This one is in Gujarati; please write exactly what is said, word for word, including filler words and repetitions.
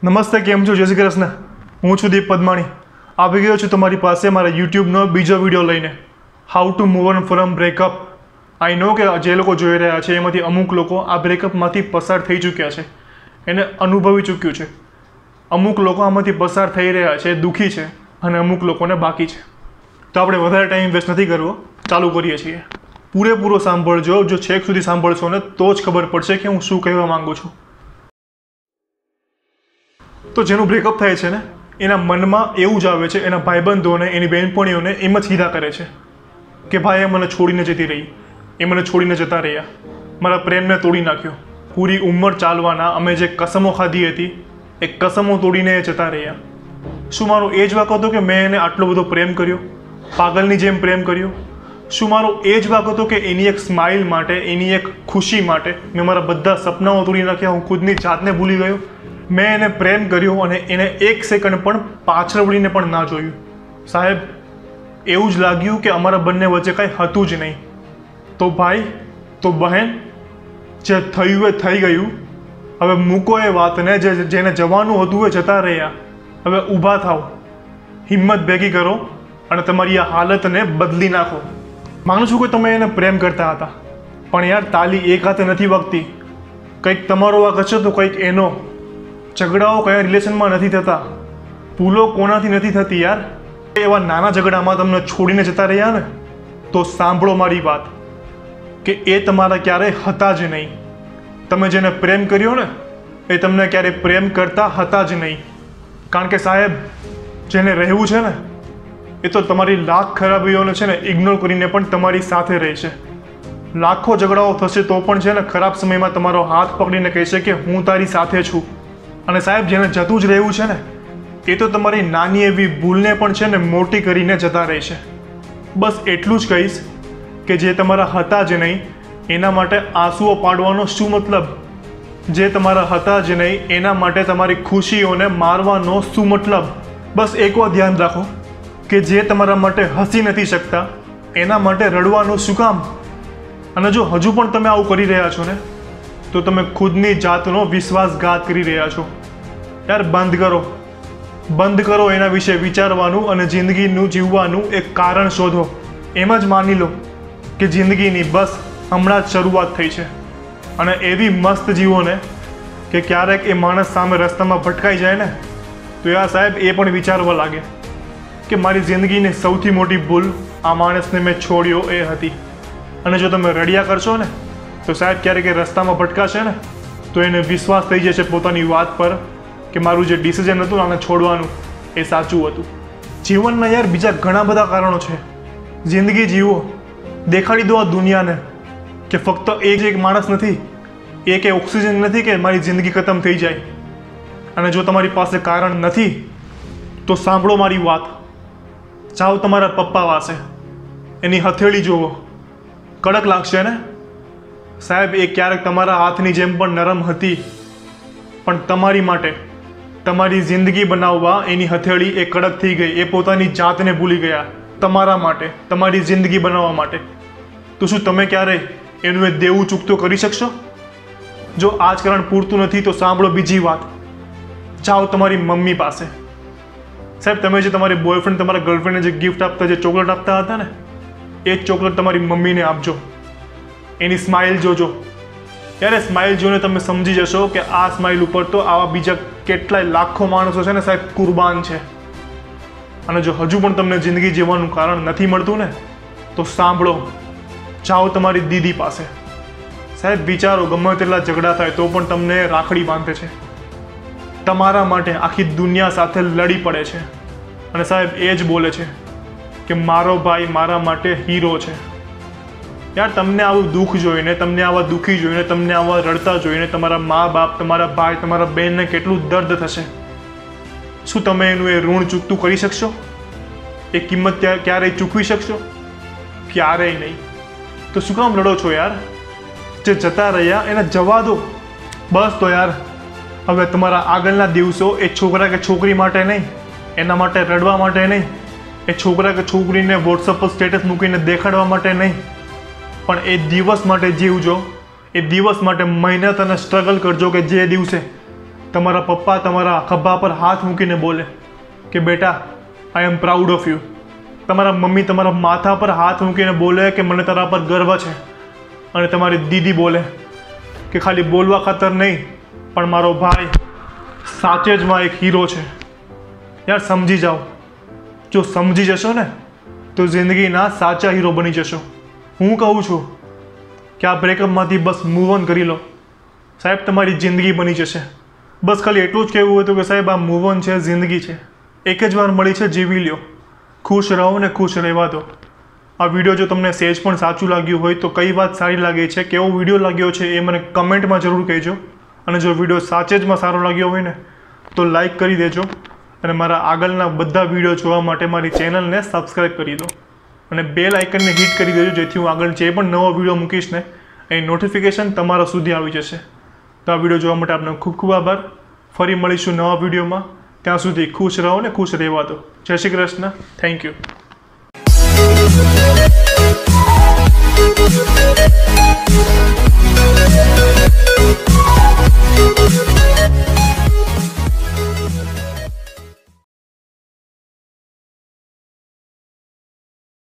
નમસ્તે, કેમ છો? જય શ્રી કૃષ્ણ. હું છું દીપ પદમાણી. આવી ગયો છું તમારી પાસે મારા યુટ્યુબનો બીજો વિડીયો લઈને, how to move on from breakup. I know કે જે લોકો જોઈ રહ્યા છે એમાંથી અમુક લોકો આ બ્રેકઅપમાંથી પસાર થઈ ચૂક્યા છે, એને અનુભવી ચૂક્યું છે. અમુક લોકો આમાંથી પસાર થઈ રહ્યા છે, દુઃખી છે, અને અમુક લોકોને બાકી છે. તો આપણે વધારે ટાઈમ વેસ્ટ નથી કરવો, ચાલુ કરીએ છીએ. પૂરેપૂરો સાંભળજો. જો છેક સુધી સાંભળશો ને તો જ ખબર પડશે કે હું શું કહેવા માંગુ છું. તો જેનું બ્રેકઅપ થાય છે ને એના મનમાં એવું જ આવે છે, એના ભાઈબંધોને, એની બહેનપણીઓને એમ જ કીધા કરે છે કે ભાઈ એ મને છોડીને જતી રહી, એ મને છોડીને જતા રહ્યા, મારા પ્રેમને તોડી નાખ્યો. પૂરી ઉંમર ચાલવાના અમે જે કસમો ખાધી હતી એ કસમો તોડીને એ જતા રહ્યા. શું મારો એ જ વાંક હતો કે મેં એને આટલો બધો પ્રેમ કર્યો, પાગલની જેમ પ્રેમ કર્યો? શું મારો એ જ વાંક હતો કે એની એક સ્માઇલ માટે, એની એક ખુશી માટે મેં મારા બધા સપનાઓ તોડી નાખ્યા, હું ખુદની જાતને ભૂલી ગયો? મેં એને પ્રેમ કર્યો અને એને એક સેકન્ડ પણ પાછળ વળીને પણ ના જોયું. સાહેબ, એવું જ લાગ્યું કે અમારા બંને વચ્ચે કાંઈ હતું જ નહીં. તો ભાઈ, તો બહેન, જે થયું એ થઈ ગયું. હવે મૂકો એ વાતને. જે જેને જવાનું હતું એ જતા રહ્યા. હવે ઊભા થાઓ, હિંમત ભેગી કરો અને તમારી આ હાલતને બદલી નાખો. માનું છું કે તમે એને પ્રેમ કરતા હતા, પણ યાર તાલી એક હાથે નથી વાગતી. કંઈક તમારો વાંક હશે તો કંઈક એનો. ઝઘડાઓ કયા રિલેશનમાં નથી થતા, ભૂલો કોનાથી નથી થતી યાર. એવા નાના ઝઘડામાં તમને છોડીને જતા રહ્યા ને, તો સાંભળો મારી વાત કે એ તમારા ક્યારેય હતા જ નહીં. તમે જેને પ્રેમ કર્યો ને એ તમને ક્યારેય પ્રેમ કરતા હતા જ નહીં. કારણ કે સાહેબ, જેને રહેવું છે ને એ તો તમારી લાખ ખરાબીઓને છે ને ઇગ્નોર કરીને પણ તમારી સાથે રહેશે. લાખો ઝઘડાઓ થશે તો પણ છે ને ખરાબ સમયમાં તમારો હાથ પકડીને કહેશે કે હું તારી સાથે છું. અને સાહેબ, જેને જતું જ રહેવું છે ને એ તો તમારી નાની એવી ભૂલને પણ છે ને મોટી કરીને જતા રહેશે. બસ એટલું જ કહીશ કે જે તમારા હતા જ નહીં એના માટે આંસુઓ પાડવાનો શું મતલબ? જે તમારા હતા જ નહીં એના માટે તમારી ખુશીઓને મારવાનો શું મતલબ? બસ એક વાર ધ્યાન રાખો કે જે તમારા માટે હસી નથી શકતા એના માટે રડવાનું શું કામ? અને જો હજુ પણ તમે આવું કરી રહ્યા છો ને તો તમે ખુદની જાતનો વિશ્વાસઘાત કરી રહ્યા છો. યાર, બંધ કરો, બંધ કરો એના વિશે વિચારવાનું અને જિંદગીનું જીવવાનું એક કારણ શોધો. એમ જ માની લો કે જિંદગીની બસ હમણાં જ શરૂઆત થઈ છે. અને એવી મસ્ત જીવો ને કે ક્યારેક એ માણસ સામે રસ્તામાં ભટકાઈ જાય ને તો યાર સાહેબ, એ પણ વિચારવા લાગે કે મારી જિંદગીની સૌથી મોટી ભૂલ આ માણસને મેં છોડ્યો એ હતી. અને જો તમે રડ્યા કરશો ને તો સાહેબ ક્યારેક એ રસ્તામાં ભટકાશે ને તો એને વિશ્વાસ થઈ જશે પોતાની વાત પર કે મારું જે ડિસિઝન હતું આને છોડવાનું એ સાચું હતું. જીવનના યાર બીજા ઘણા બધા કારણો છે. જિંદગી જીવો, દેખાડી દો આ દુનિયાને કે ફક્ત એ જ એક માણસ નથી, એ કે ઓક્સિજન નથી કે મારી જિંદગી ખતમ થઈ જાય. અને જો તમારી પાસે કારણ નથી તો સાંભળો મારી વાત. જાઓ તમારા પપ્પા પાસે, એની હથેળી જુઓ, કડક લાગશે ને સાહેબ? એ ક્યારેક તમારા હાથની જેમ પણ નરમ હતી, પણ તમારી માટે, તમારી જિંદગી બનાવવા એની હથેળી એ કડક થઈ ગઈ. એ પોતાની જાતને ભૂલી ગયા તમારા માટે, તમારી જિંદગી બનાવવા માટે. તો શું તમે ક્યારેય એનું એ દેવું ચૂકતો કરી શકશો? જો આજકારણ પૂરતું નથી તો સાંભળો બીજી વાત. જાઓ તમારી મમ્મી પાસે. સાહેબ, તમે જે તમારી બોયફ્રેન્ડ, તમારા ગર્લફ્રેન્ડને જે ગિફ્ટ આપતા, જે ચોકલેટ આપતા હતા ને એ જ ચોકલેટ તમારી મમ્મીને આપજો. એની સ્માઇલ જોજો. ત્યારે સ્માઇલ જોઈને તમે સમજી જશો કે આ સ્માઇલ ઉપર તો આવા બીજા કેટલાય લાખો માણસો છે ને સાહેબ કુરબાન છે. અને જો હજુ પણ તમને જિંદગી જીવવાનું કારણ નથી મળતું ને તો સાંભળો, જાઓ તમારી દીદી પાસે. સાહેબ વિચારો, ગમે તેટલા ઝઘડા થાય તો પણ તમને રાખડી બાંધે છે, તમારા માટે આખી દુનિયા સાથે લડી પડે છે. અને સાહેબ એ જ બોલે છે કે મારો ભાઈ મારા માટે હીરો છે. યાર, તમને આવું દુઃખ જોઈને, તમને આવા દુઃખી જોઈને, તમને આવા રડતા જોઈને તમારા મા બાપ, તમારા ભાઈ, તમારા બહેનને કેટલું દર્દ થશે. શું તમે એનું એ ઋણ ચૂકતું કરી શકશો? એ કિંમત ક્યારેય ચૂકવી શકશો? ક્યારેય નહીં. તો શું કામ લડો છો યાર? જે જતા રહ્યા એને જવા દો બસ. તો યાર હવે તમારા આગળના દિવસો એ છોકરા કે છોકરી માટે નહીં, એના માટે રડવા માટે નહીં, એ છોકરા કે છોકરીને વોટ્સઅપ પર સ્ટેટસ મૂકીને દેખાડવા માટે નહીં, પણ એ દિવસ માટે જીવજો. એ દિવસ માટે મહેનત અને સ્ટ્રગલ કરજો કે જે દિવસે તમારા પપ્પા તમારા ખભા પર હાથ મૂકીને બોલે કે બેટા I am proud of you. તમારા મમ્મી તમારા માથા પર હાથ મૂકીને બોલે કે મને તારા પર ગર્વ છે. અને તમારી દીદી બોલે કે ખાલી બોલવા ખાતર નહીં પણ મારો ભાઈ સાચે જ માં એક હીરો છે. યાર સમજી જાઓ. જો સમજી જશો ને તો જિંદગીના સાચા હીરો બની જશો. હું કહું છું કે આ બ્રેકઅપમાંથી બસ મૂવ ઓન કરી લો સાહેબ, તમારી જિંદગી બની જશે. બસ ખાલી એટલું જ કહેવું હતું કે સાહેબ આ મૂવ ઓન છે, જિંદગી છે, એક જ વાર મળી છે, જીવી લ્યો, ખુશ રહો ને ખુશ રહેવા દો. આ વિડીયો જો તમને સહેજ પણ સાચું લાગ્યું હોય તો કઈ વાત સારી લાગે છે, કેવો વિડીયો લાગ્યો છે એ મને કમેન્ટમાં જરૂર કહેજો. અને જો વિડીયો સાચે જમાં સારો લાગ્યો હોય ને તો લાઈક કરી દેજો. અને મારા આગળના બધા વિડીયો જોવા માટે મારી ચેનલને સબસ્ક્રાઈબ કરી દો અને બેલ આઇકનને હિટ કરી દેજો, જેથી હું આગળ જે પણ નવો વિડીયો મૂકીશ ને એની નોટિફિકેશન તમારા સુધી આવી જશે. તો આ વિડીયો જોવા માટે આપનો ખૂબ ખૂબ આભાર. ફરી મળીશું નવા વિડીયોમાં. ત્યાં સુધી ખુશ રહો ને ખુશ રહેવા દો. Jai Shri Krishna. Thank you. We'll be right back.